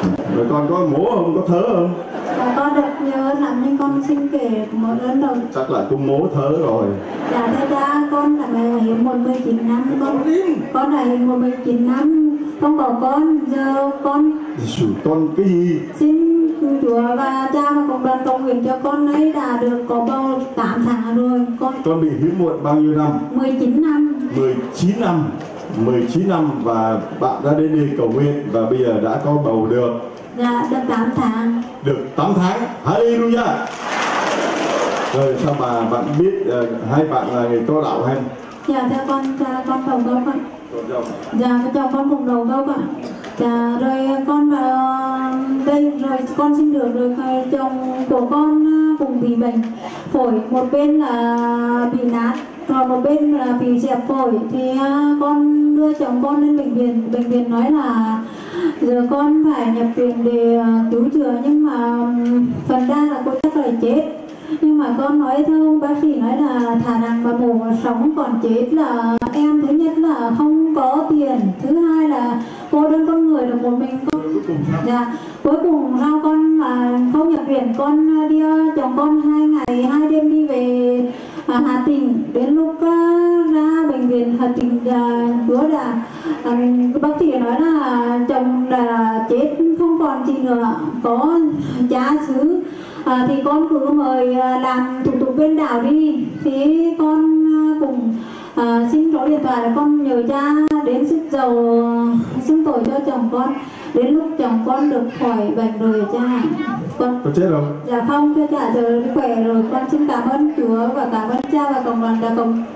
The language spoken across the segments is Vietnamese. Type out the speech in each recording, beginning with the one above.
Rồi con có mổ không, có thớ không? Dạ con được nhớ lắm nhưng con xin kể một lần đầu. Chắc là cũng mổ thớ rồi. Dạ thưa cha, con là mẹ hiếm 19 năm, con là hiếm 19 năm, không có con, giờ con Chủ con cái gì? xin Chúa và cha và cộng đoàn cầu nguyện cho con ấy đã được có bầu 8 tháng rồi. Con bị hiếm muộn bao nhiêu năm? 19 năm. 19 năm. 19 năm và bạn đã đến đây cầu nguyện và bây giờ đã có bầu được. Dạ được 8 tháng. Được 8 tháng. Hallelujah. Rồi sao mà bạn biết hai bạn là người có đạo hay? Dạ thưa con đầu gốc ạ. Dạ chồng con cùng đầu gốc ạ. Dạ rồi con vào đây rồi con sinh được chồng của con cùng bị bệnh phổi, một bên là bị nát còn một bên là bị dẹp phổi, thì con đưa chồng con lên bệnh viện nói là giờ con phải nhập viện để cứu chữa, nhưng mà phần đa là cô chắc là chết. Nhưng mà con nói theo bác sĩ nói là thà rằng mà mổ sống còn chết là em, thứ nhất là không có tiền, thứ hai là cô đơn con người được một mình con. Dạ cuối cùng sao con mà không nhập viện, con đi chồng con 2 ngày 2 đêm đi về Hà Tĩnh. Đến lúc ra bệnh viện Hà Tĩnh Chúa đã bác sĩ nói là chồng là chết không còn gì nữa, có cha xứ. Thì con cứ mời làm thủ tục bên đảo đi, thì con cùng xin số điện thoại là con nhờ cha đến sức dầu xưng tội cho chồng con. Đến lúc chồng con được khỏi bệnh rồi cha, con có chết không? Dạ không cho cha, giờ khỏe rồi. Con xin cảm ơn Chúa và cảm ơn cha và cộng đoàn đã cùng.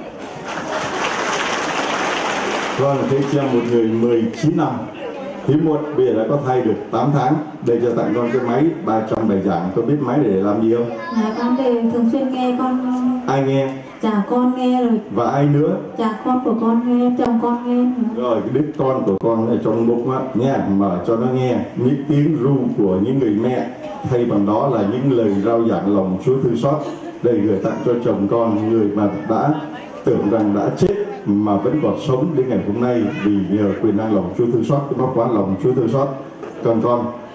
Vâng, thế cho một người 19 năm hiếm muộn bây giờ đã có thai được 8 tháng. Đây cho tặng con cái máy 300 bài giảng. Con biết máy để làm gì không? Dạ con để thường xuyên nghe con. Ai nghe? Dạ con nghe rồi. Và ai nữa? Dạ con của con nghe, chồng con nghe nữa. Rồi cái đứa con của con ở trong bụng á, nghe, mở cho nó nghe những tiếng ru của những người mẹ, thay bằng đó là những lời rao giảng lòng Chúa thương xót. Đây gửi tặng cho chồng con, người mà đã tưởng rằng đã chết mà vẫn còn sống đến ngày hôm nay vì nhờ quyền năng lòng Chúa thương xót, nó quá lòng Chúa thương xót. Còn con